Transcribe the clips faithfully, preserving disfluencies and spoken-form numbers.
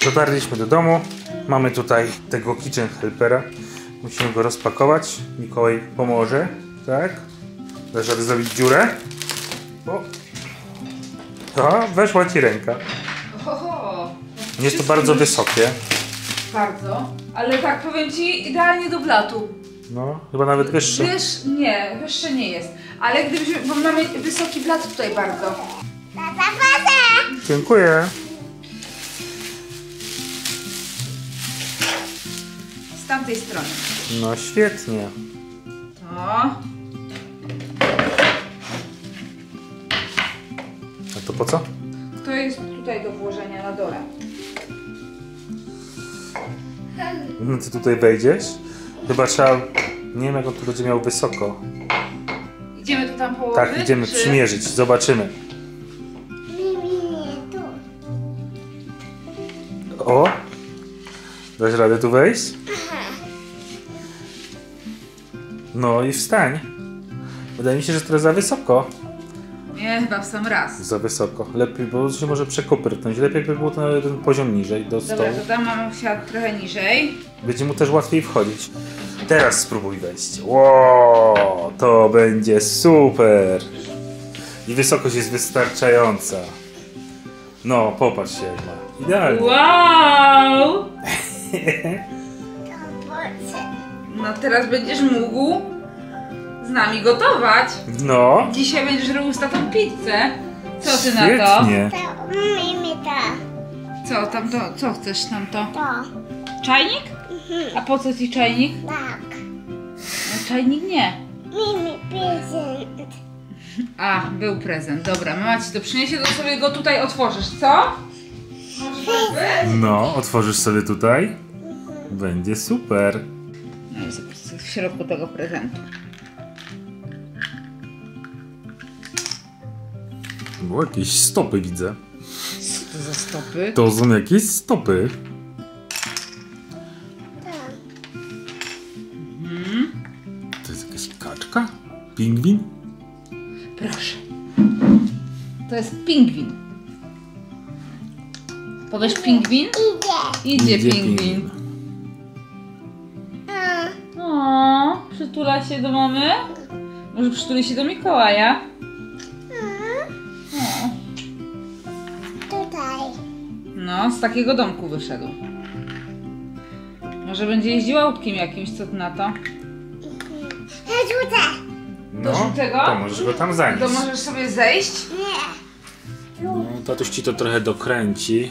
Dotarliśmy do domu. Mamy tutaj tego kitchen helpera. Musimy go rozpakować. Mikołaj pomoże, tak? Dasz radę zrobić dziurę? O! O, weszła ci ręka. Oho. Nie jest to bardzo wysokie. Bardzo. Ale tak powiem ci, idealnie do blatu. No, chyba nawet wyższe. Wyż, nie, wyższe nie jest. Ale gdybyśmy, bo mamy wysoki blat tutaj bardzo. Dziękuję. Z tamtej strony. No świetnie. To. A to po co? To jest tutaj do włożenia na dole. No ty tutaj wejdziesz? Chyba trzeba... Nie wiem jak on tu będzie miał wysoko. Idziemy tu tam położyć? Tak, idziemy czy... przymierzyć, zobaczymy. O! Dasz radę tu wejść? No i wstań. Wydaje mi się, że to za wysoko. Nie, chyba w sam raz. Za wysoko. Lepiej, bo się może przekopyrtnąć. Lepiej by było to na jeden poziom niżej, do stołu. Dobra, to tam mam siat trochę niżej. Będzie mu też łatwiej wchodzić. Teraz spróbuj wejść. Wow, to będzie super. I wysokość jest wystarczająca. No, popatrz się jak ma. Idealnie. Wow! No teraz będziesz mógł z nami gotować. No. Dzisiaj będziesz robił z tatą pizzę. Co ty na to? Świetnie. Co tam to? Co chcesz tam to? To. Czajnik? A po co ci czajnik? Tak. No, czajnik nie. Mimi prezent. A, był prezent. Dobra, mama ci to przyniesie, to sobie go tutaj otworzysz, co? Może tak być? No, otworzysz sobie tutaj. Będzie super. No i zobacz, co w środku tego prezentu. Było jakieś stopy widzę. Co to za stopy? To są jakieś stopy. Mhm. To jest jakaś kaczka? Pingwin? Proszę. To jest pingwin. Powiesz pingwin? Idzie. Idzie, Idzie pingwin. pingwin. A, O, przytula się do mamy? Może przytuli się do Mikołaja? O. tutaj. No, z takiego domku wyszedł. Może będzie jeździł autkiem jakimś, co ty na to? Rzucę. Do żółtego? To możesz go tam zanieść. To możesz sobie zejść? Nie. No, tatuś ci to trochę dokręci.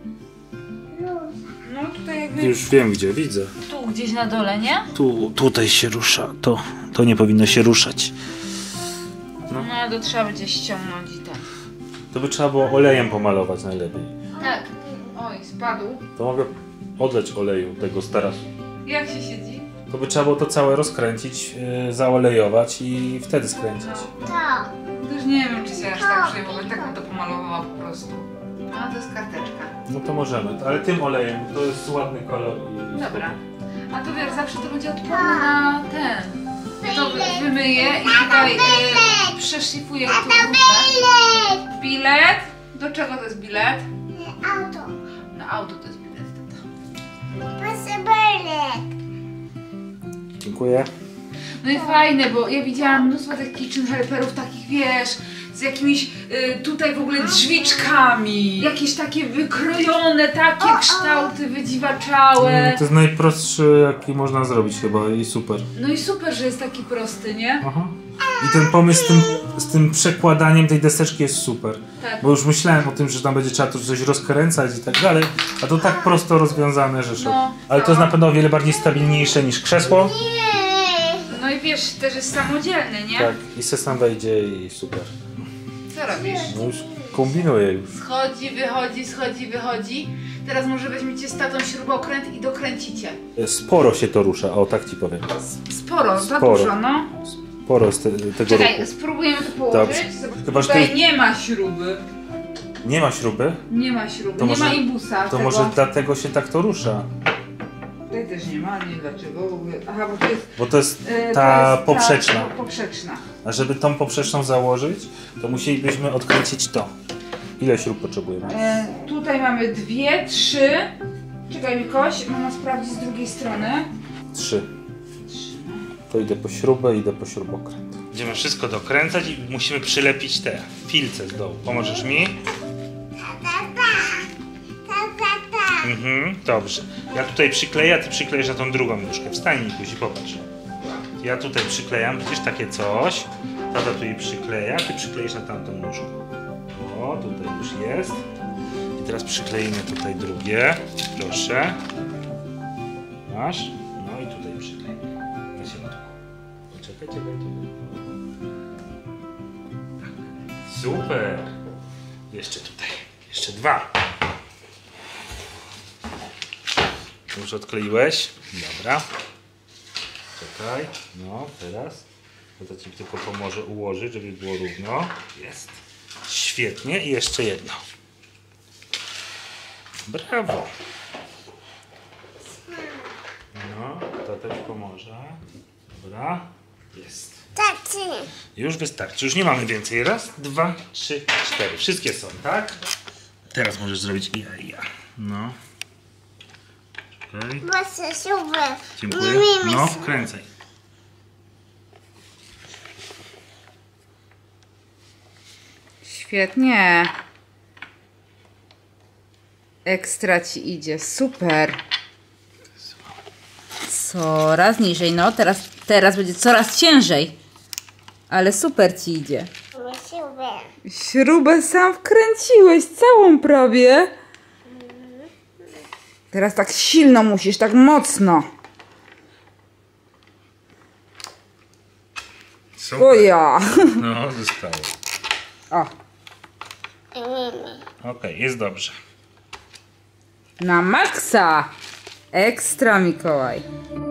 No tutaj jakby Już wiem gdzie, widzę. tu gdzieś na dole, nie? Tu, tutaj się rusza. To, to nie powinno się ruszać. No, no ale to trzeba będzie ściągnąć i tak. To by trzeba było olejem pomalować najlepiej. Tak. Oj, spadł. To mogę odleć oleju tego z tarasu. Jak się siedzi? To by trzeba było to całe rozkręcić, yy, zaolejować i wtedy skręcić. To. Też nie wiem, czy się aż tak przejmować, tak bym to pomalowała po prostu. No to jest karteczka. No to możemy, ale tym olejem, to jest ładny kolor. I... Dobra. A to wiesz, zawsze to będzie odporne na ten. Ja to wy- wymyję i tutaj y, przeszlifuję to Bilet. Bilet? Do czego to jest bilet? Auto. Na auto to jest bilet, tata. Proszę bilet. Dziękuję. No i fajne, bo ja widziałam mnóstwo tych kitchen helperów, takich wiesz, z jakimiś y, tutaj w ogóle drzwiczkami. Jakieś takie wykrojone, takie kształty wydziwaczałe. No, to jest najprostszy jaki można zrobić chyba i super. No i super, że jest taki prosty, nie? Aha. I ten pomysł z tym, z tym przekładaniem tej deseczki jest super. Tak. Bo już myślałem o tym, że tam będzie trzeba tu coś rozkręcać i tak dalej, a to tak prosto rozwiązane, że szok. No. Ale to jest na pewno o wiele bardziej stabilniejsze niż krzesło. No i wiesz, też jest samodzielny, nie? Tak, i se sam wejdzie i super. Co robisz? No już kombinuję już. Schodzi, wychodzi, schodzi, wychodzi. Teraz może weźmiecie z tatą śrubokręt i dokręcicie. Sporo się to rusza, o tak ci powiem. Sporo, za Sporo. dużo, no. Sporo z te, tego Czekaj, ruchu. spróbujemy to położyć. Dobrze. Zobacz, Chyba, że tutaj ty- nie ma śruby. Nie ma śruby, Nie ma śruby, To nie może- ma imbusa. to tego. może dlatego się tak to rusza. Tutaj też nie ma, nie dlaczego. w ogóle. Aha, bo to jest Bo to jest e, ta to jest poprzeczna. Ta poprzeczna. A żeby tą poprzeczną założyć, to musielibyśmy odkręcić to. Ile śrub potrzebujemy? E, tutaj mamy dwie, trzy. Czekaj, Mikoś, mama sprawdzi z drugiej strony. Trzy. To idę po śrubę, idę po śrubokręt. Będziemy wszystko dokręcać i musimy przylepić te filce z dołu. Pomożesz mi? Mhm, dobrze. Ja tutaj przykleję, a ty przyklejesz na tą drugą nóżkę. Wstań, Mikuś, i popatrz. Ja tutaj przyklejam, widzisz, takie coś. Tata tu jej przykleja, ty przykleisz na tamtą nóżkę. O, tutaj już jest. I teraz przykleimy tutaj drugie. Proszę. Masz? No i tutaj przyklejmy. Na środku. Poczekaj, czekaj, czekaj. Tak. Super. Jeszcze tutaj. Jeszcze dwa. Już odkleiłeś? Dobra. Czekaj. No, teraz. To ci tylko pomoże ułożyć, żeby było równo. Jest. Świetnie. I jeszcze jedno. Brawo. No, to też pomoże. Dobra. Jest. Tacy. Już wystarczy. Już nie mamy więcej. Raz, dwa, trzy, cztery. Wszystkie są, tak? Teraz możesz zrobić i ja, i ja. No. Okay. Proszę, super. Dziękuję. Nie No, kręcaj. Świetnie. Ekstra ci idzie, super. Coraz niżej, no teraz, teraz będzie coraz ciężej. Ale super ci idzie. Super. Śrubę sam wkręciłeś, całą prawie. Teraz tak silno musisz, tak mocno. Super. O ja. No, zostało. O, Okej, jest dobrze. na maksa. Ekstra, Mikołaj.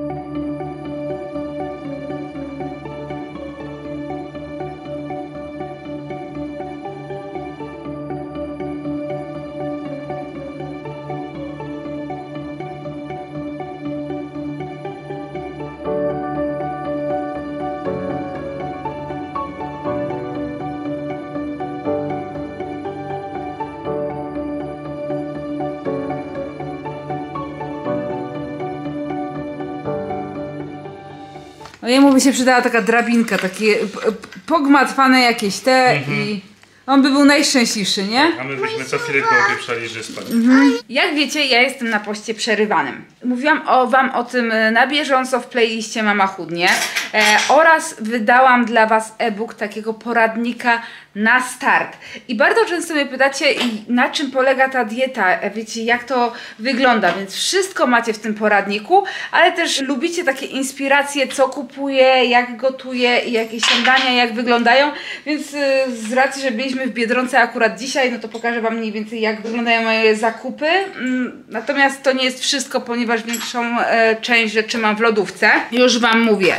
No jemu by się przydała taka drabinka, takie p- p- pogmatwane jakieś te i on by był najszczęśliwszy, nie? A my byśmy co chwilę koło pieprzali, że spadnie. Jak wiecie, ja jestem na poście przerywanym. Mówiłam o wam o tym e, na bieżąco w playliście Mama Chudnie e, oraz wydałam dla was e-book takiego poradnika na start. I bardzo często mnie pytacie, i na czym polega ta dieta, e, wiecie, jak to wygląda, więc wszystko macie w tym poradniku, ale też lubicie takie inspiracje, co kupuję, jak gotuję i jakie śniadania, jak wyglądają, więc e, z racji, że byliśmy w Biedronce akurat dzisiaj, no to pokażę wam mniej więcej, jak wyglądają moje zakupy. Mm, Natomiast to nie jest wszystko, ponieważ większą e, część rzeczy mam w lodówce. Już wam mówię.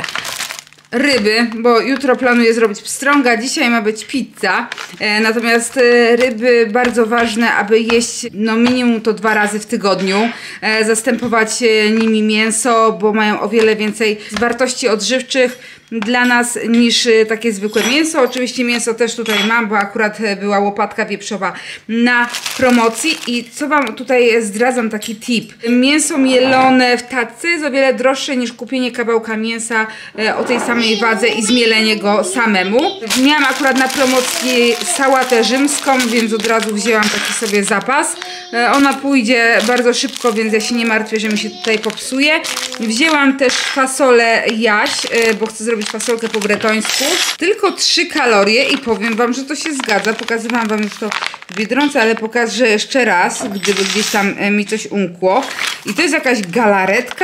Ryby, bo jutro planuję zrobić pstrąga, dzisiaj ma być pizza. E, natomiast e, ryby bardzo ważne, aby jeść no minimum to dwa razy w tygodniu. E, zastępować e, nimi mięso, bo mają o wiele więcej wartości odżywczych dla nas niż e, takie zwykłe mięso. Oczywiście mięso też tutaj mam, bo akurat e, była łopatka wieprzowa na promocji. I co wam tutaj zdradzam, taki tip. Mięso mielone w tacy jest o wiele droższe niż kupienie kawałka mięsa e, o tej samej wadze i zmielenie go samemu. Miałam akurat na promocji sałatę rzymską, więc od razu wzięłam taki sobie zapas. E, ona pójdzie bardzo szybko, więc ja się nie martwię, że mi się tutaj popsuje. Wzięłam też fasolę jaś, e, bo chcę zrobić fasolkę po bretońsku. Tylko trzy kalorie i powiem wam, że to się zgadza. Pokazywałam wam już to w Biedronce, ale pokażę jeszcze raz, gdyby gdzieś tam e, mi coś umkło. I to jest jakaś galaretka.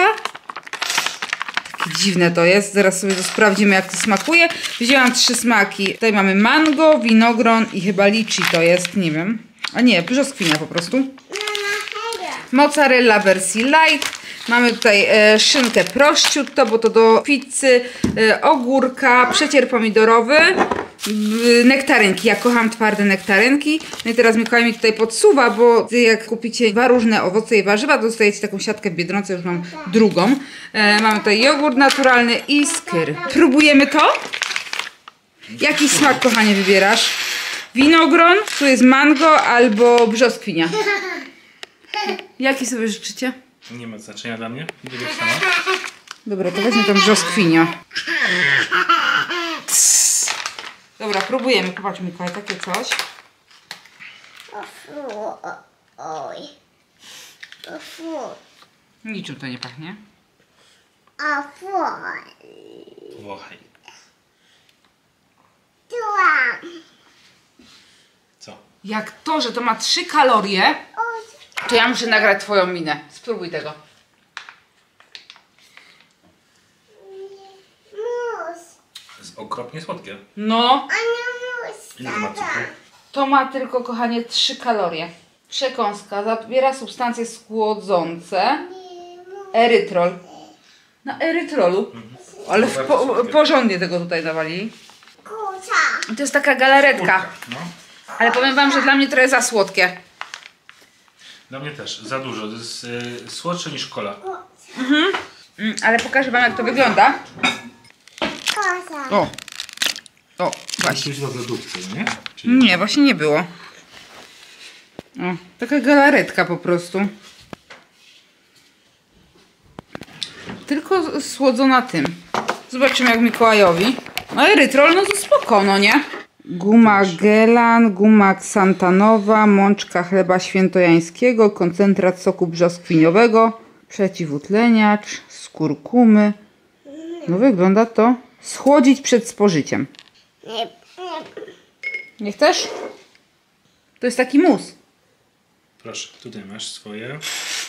Dziwne to jest, zaraz sobie to sprawdzimy, jak to smakuje. Wzięłam trzy smaki. Tutaj mamy mango, winogron i chyba liczy to jest, nie wiem. A nie, brzoskwinia po prostu. Mozzarella wersji light. Mamy tutaj e, szynkę prosciutto, bo to do pizzy, e, ogórka, przecier pomidorowy, e, nektarynki. Ja kocham twarde nektarynki. No i teraz Mikołaj mi tutaj podsuwa, bo jak kupicie dwa różne owoce i warzywa, to dostajecie taką siatkę w Biedronce, już mam drugą. E, mamy tutaj jogurt naturalny i skyr. Próbujemy to? Jaki smak, kochanie, wybierasz? winogron, tu jest mango albo brzoskwinia. Jaki sobie życzycie? Nie ma znaczenia dla mnie. Wybierz sama. Dobra, to weźmy tą brzoskwinię. Dobra, próbujemy. Popatrz, Mikołaj, takie coś. O fu, oj. O fu, Niczym to nie pachnie. o fu. Wąchaj. Tułam. Co? Jak to, że to ma trzy kalorie, Oj, to ja muszę nagrać twoją minę. Spróbuj tego. mus. Jest okropnie słodkie. No, A nie mus. Ile to ma cukru? to ma tylko, kochanie, trzy kalorie. Przekąska zawiera substancje schłodzące. Nie mus. Erytrol. Na erytrolu. Ale w po, porządnie tego tutaj dawali. Kuca. To jest taka galaretka. Kurka, no. Ale powiem wam, że dla mnie trochę za słodkie. Dla mnie też. Za dużo. To jest y, słodsze niż cola. Mm, ale pokażę wam, jak to wygląda. Kosa. O. O, właśnie. Coś w lodówce, nie? Czyli Nie, właśnie nie było. O, taka galaretka po prostu. Tylko słodzona tym. Zobaczymy jak Mikołajowi. No erytrol, no to spoko, no nie? Guma gelan, guma ksantanowa, mączka chleba świętojańskiego, koncentrat soku brzoskwiniowego, przeciwutleniacz, z kurkumy. No wygląda to schłodzić przed spożyciem. Nie, nie. Nie chcesz? To jest taki mus. proszę, tutaj masz swoje.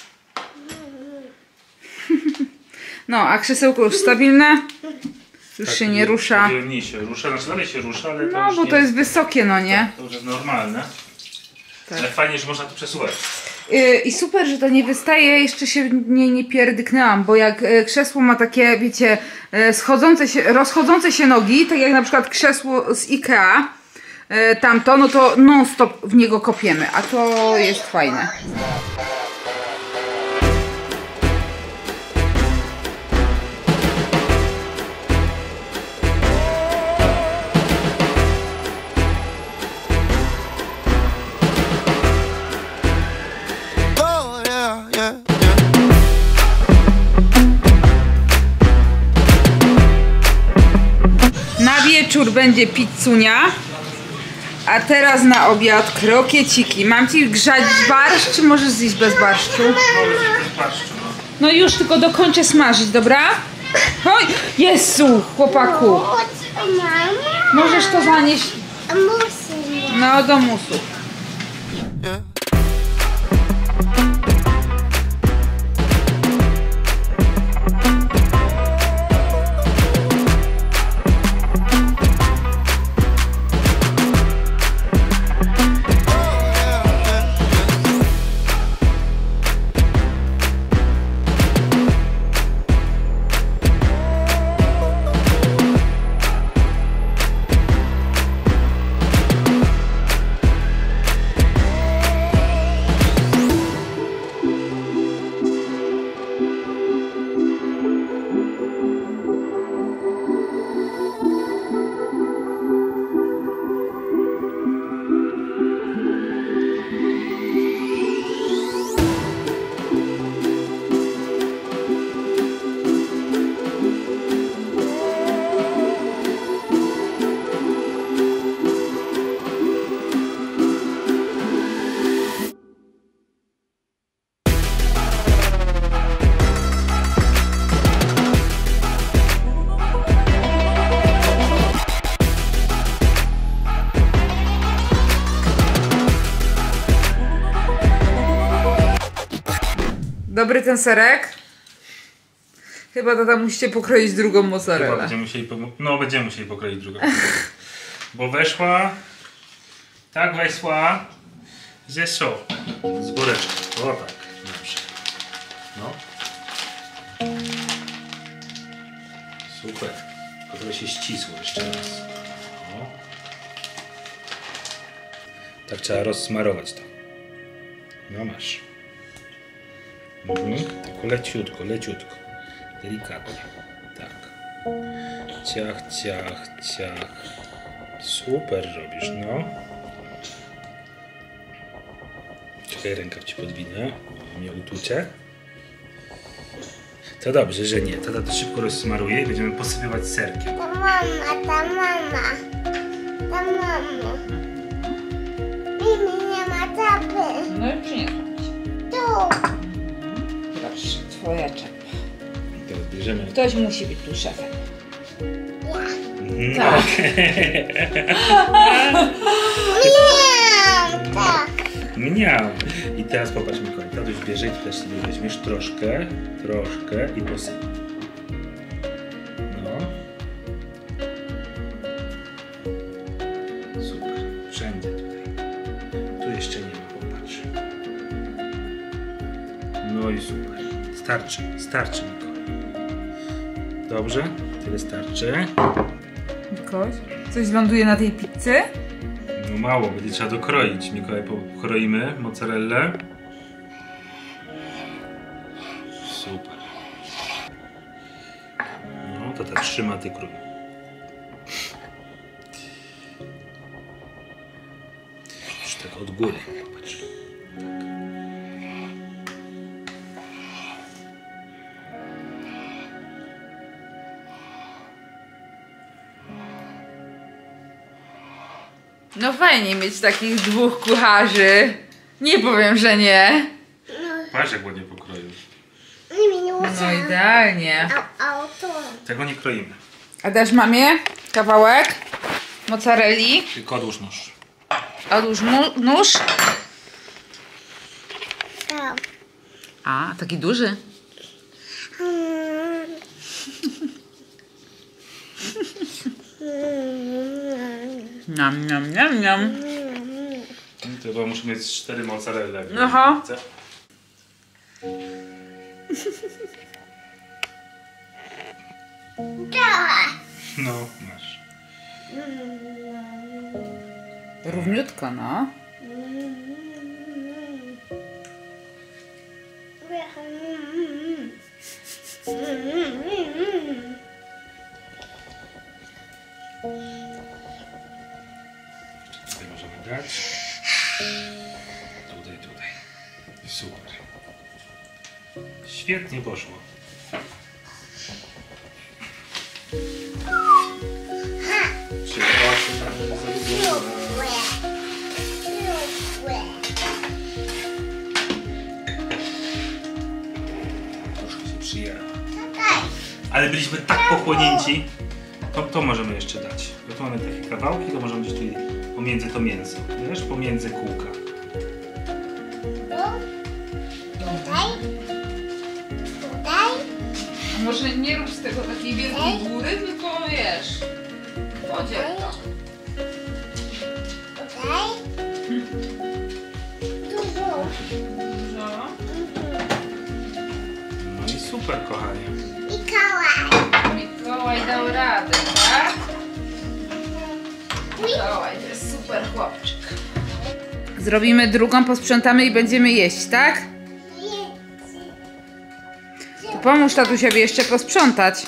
No, a krzesełko już stabilne. Już Tak, się nie rusza. Mniej się rusza, znaczy dalej się rusza, ale to No, już bo nie to jest wysokie, no nie? To już jest normalne. Tak. Ale fajnie, że można to przesuwać. Yy, I super, że to nie wystaje, jeszcze się nie, nie pierdyknęłam, bo jak y, krzesło ma takie, wiecie, y, schodzące się, rozchodzące się nogi, tak jak na przykład krzesło z Ikea, y, tamto, no to non stop w niego kopiemy, a to jest fajne. Oh, yeah, yeah, yeah. Na wieczór będzie pizzunia, a teraz na obiad krokieciki. Mam ci grzać barszcz, czy możesz zjeść bez barszczu? Patrz, no. No już, tylko dokończę smażyć, dobra? Oj, Jezu, chłopaku. Chodź, mama. Możesz to zanieść, Musi. no, do musu. Yeah. Dobry ten serek? Chyba tata musicie pokroić drugą Chyba mozzarellę. będziemy musieli, pomo- no będziemy musieli pokroić drugą. Bo weszła, tak weszła, ze so, z góreczką. O tak, dobrze. No. Super. Tylko trochę się ścisło jeszcze raz. O. Tak trzeba rozsmarować to. No masz. Mhm. Tylko leciutko, leciutko. Delikatnie. Tak. Ciach, ciach, ciach. Super robisz, no. Czekaj, rękaw ci podwinę. Mnie utucie. To dobrze, że nie. Tata to szybko rozsmaruje i będziemy posypywać serkiem. Ta mama, ta mama. Ta mama. Mimi nie ma czapy. No i przyniosłam ci. Tu. Proszę, twoja czapa. Teraz bierzemy. Ktoś musi być tu szefem. Mhm. Tak. Nie, tak. Mniam. I teraz popatrz, Mikołaj. Tatuś bierze i też sobie weźmiesz troszkę, troszkę i posyp. No. Super. Wszędzie tutaj. Tu jeszcze nie ma, popatrz. No i super. Starczy, starczy, Mikołaj. Dobrze? Tyle starczy. Mikołaj, coś ląduje na tej pizzy? No mało, będzie trzeba dokroić. Mikołaj, pokroimy mozzarellę. Super. No, tata trzyma, ty krój. Już tak od góry, popatrz. No fajnie mieć takich dwóch kucharzy. Nie powiem, że nie. Patrz, jak ładnie pokroił. Mimi nie No muszę. idealnie. A, a tu. Tego nie kroimy. A dasz mamie kawałek mozzarelli? Tylko odłóż nóż. Odłóż mu- nóż. Tam. A, taki duży. Mm. Niam, niam, niam, niam. To chyba muszę mieć cztery mozzarelle. Aha. No, masz. Równiutko, no. Tutaj możemy dać. Tutaj, tutaj. Super. Świetnie poszło. Przepraszam, za długo. Troszkę się przyjęła. Ale byliśmy tak pochłonięci. To, to możemy jeszcze dać. Bo tu mamy takie kawałki, to możemy gdzieś tutaj pomiędzy to mięso. Wiesz? Pomiędzy kółka. Tutaj. Tutaj. A może nie rób z tego takiej wielkiej góry, tylko wiesz, podziel to. Tutaj. Dużo. Dużo. No i super, kochanie. Mikołaj. Mikołaj dał radę, tak? Mikołaj to jest super chłopczyk. Zrobimy drugą, posprzątamy i będziemy jeść, tak? To pomóż tatusiowi jeszcze posprzątać.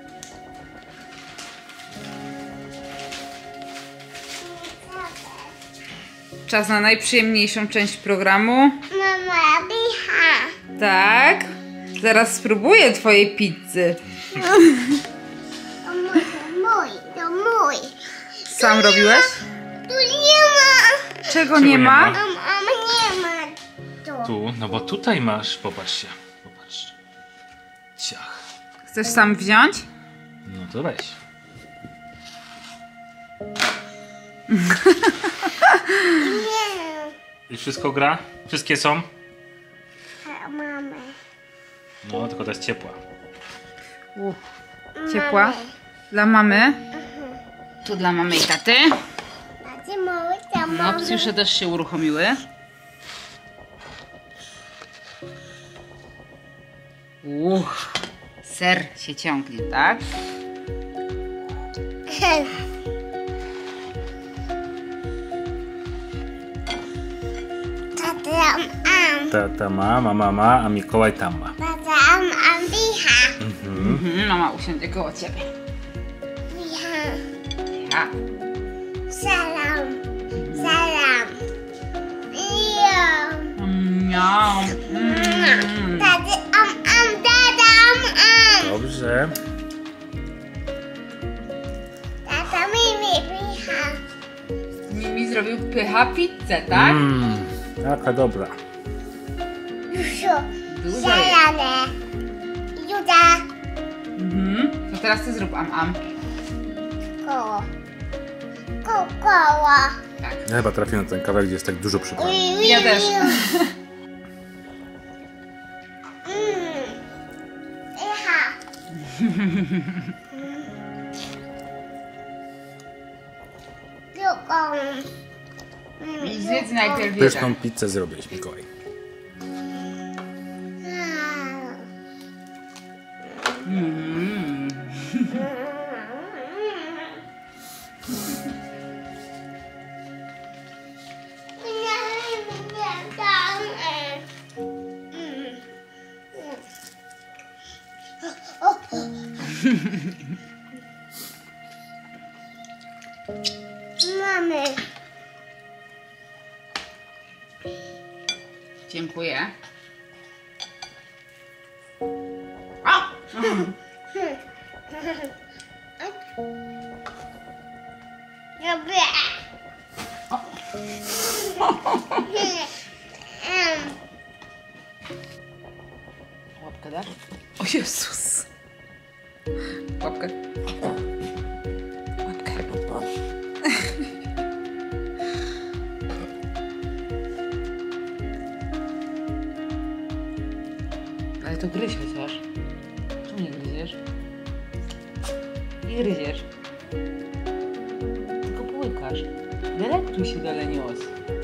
Czas na najprzyjemniejszą część programu. Mama bicha. Tak? Zaraz spróbuję twojej pizzy. To mój, to mój, to mój. Sam robiłeś? Tu nie ma. Czego nie nie ma? ma? A mama nie ma tu. Tu, no bo tutaj masz, popatrzcie. Popatrz. Ciach. Chcesz sam wziąć? No to weź. Nie. I wszystko gra? Wszystkie są? A mamy. No, tylko ta jest ciepła. Uff, ciepła. Mamy. Dla mamy. Tu dla mamy i taty. A ty mały, to No, mamy. psyusze też się uruchomiły. Uff, ser się ciągnie, tak? Tatam am. Tata ma, mama ma, a Mikołaj tam ma. Tatam am bicha. Mhm, mama usiądzie koło ciebie. Bicha. Ja. Salam. Salam. Ja. Mm, Miau. Mm. Taty, am, am, tata, am, am. Dobrze. Tata, mi, mi, picha. Mimi zrobił pycha pizzę, tak? Mmm, jaka dobra. Dużo. Dużo jest. Zielone. Juda. Mhm. To teraz ty zrób am am. Koło. Ko, koło. Tak. Ja chyba trafiłem na ten kawałek, gdzie jest tak dużo przypraw. Ja też. Mm. Picha. Drugą. Mm, Zjedz najpierw Pyszną jeden. pizzę zrobiłeś, Mikołaj. Mm. Mamy. Dziękuję. A! Lubię. Łapkę dasz? O Jezus. Łapkę. Łapkę. Ale to gryź chociaż. Czemu nie gryziesz? Nie gryziesz. Tylko połykasz. Delektuj się, Delenios.